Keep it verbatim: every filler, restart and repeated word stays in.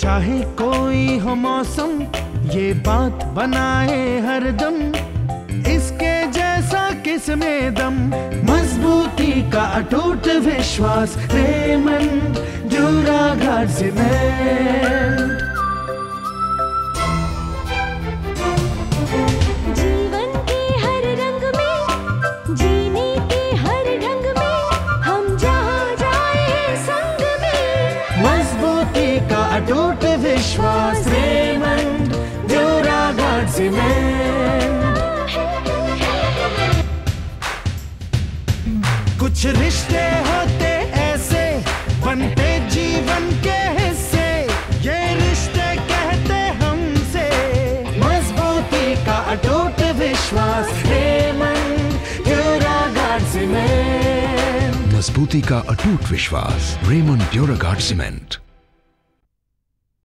चाहे कोई हो मौसम, ये बात बनाए हरदम, इसके जैसा किसमें दम। मजबूती का अटूट विश्वास, रेमंड ड्यूरागार्ड सीमेंट। जीवन के हर रंग में, जीने के हर ढंग में, हम जहाँ जाए संग में। मजबूती का अटूट विश्वास, रेमंड ड्यूरागार्ड सीमेंट। कुछ रिश्ते होते ऐसे, बनते जीवन के हिस्से, ये रिश्ते कहते हमसे। मजबूती का अटूट विश्वास, रेमंड ड्यूरागार्ड सीमेंट। मजबूती का अटूट विश्वास, रेमंड ड्यूरागार्ड सीमेंट।